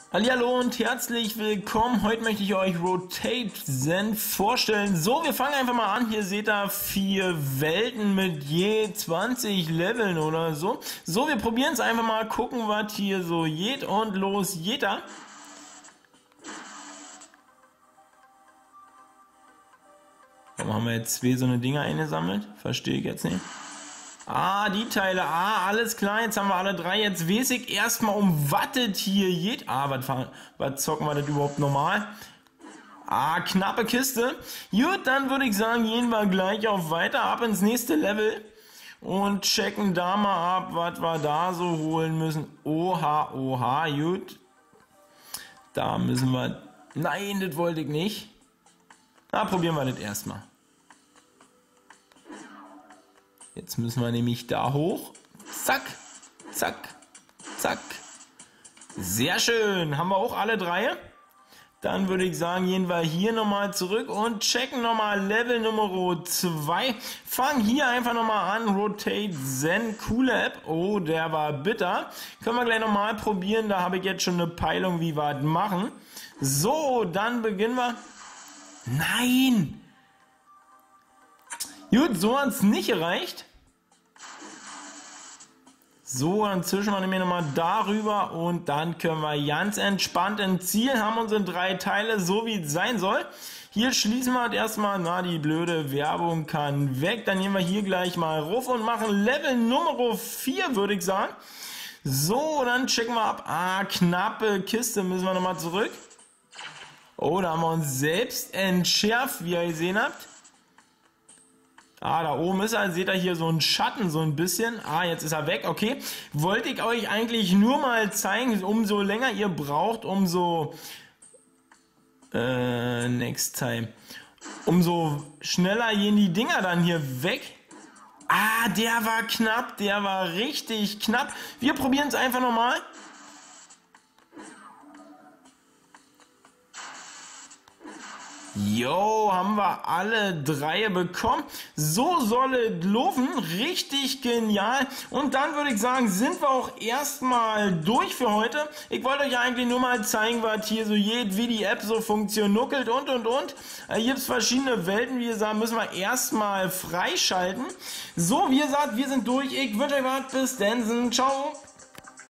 Hallihallo und herzlich willkommen. Heute möchte ich euch Rotate Zen vorstellen. So, wir fangen einfach mal an. Hier seht ihr 4 Welten mit je 20 Leveln oder so. So, wir probieren es einfach mal, gucken, was hier so geht und los geht er. Warum haben wir jetzt 2 so eine Dinger eingesammelt? Verstehe ich jetzt nicht. Ah, die Teile. Ah, alles klar. Jetzt haben wir alle 3. Jetzt weiß ich erstmal, um was das hier geht. Ah, was zocken wir das überhaupt normal? Ah, knappe Kiste. Gut, dann würde ich sagen, gehen wir gleich auf weiter, ab ins nächste Level. Und checken da mal ab, was wir da so holen müssen. Oha, oha, gut. Da müssen wir... Nein, das wollte ich nicht. Na, probieren wir das erstmal. Jetzt müssen wir nämlich da hoch. Zack, zack, zack. Sehr schön. Haben wir auch alle 3? Dann würde ich sagen, gehen wir hier nochmal zurück und checken nochmal Level Nummer 2. Fangen hier einfach nochmal an. Rotate Zen. Coole App. Oh, der war bitter. Können wir gleich nochmal probieren. Da habe ich jetzt schon eine Peilung, wie wir das machen. So, dann beginnen wir. Nein! Gut, so hat es nicht gereicht. So, dann zischen wir nämlich nochmal darüber und dann können wir ganz entspannt ins Ziel, haben unsere 3 Teile, so wie es sein soll. Hier schließen wir erstmal, na, die blöde Werbung kann weg. Dann gehen wir hier gleich mal rauf und machen Level Nummer 4, würde ich sagen. So, dann checken wir ab. Ah, knappe Kiste, müssen wir nochmal zurück. Oh, da haben wir uns selbst entschärft, wie ihr gesehen habt. Ah, da oben ist er, seht ihr hier so ein Schatten, so ein bisschen. Ah, jetzt ist er weg, okay. Wollte ich euch eigentlich nur mal zeigen, umso länger ihr braucht, umso... next time. Umso schneller gehen die Dinger dann hier weg. Ah, der war knapp, der war richtig knapp. Wir probieren es einfach nochmal. Jo, haben wir alle 3 bekommen. So soll es laufen. Richtig genial. Und dann würde ich sagen, sind wir auch erstmal durch für heute. Ich wollte euch eigentlich nur mal zeigen, was hier so geht, wie die App so funktioniert und. Hier gibt es verschiedene Welten, wie gesagt, müssen wir erstmal freischalten. So, wie gesagt, wir sind durch. Ich wünsche euch was. Bis dann. Ciao.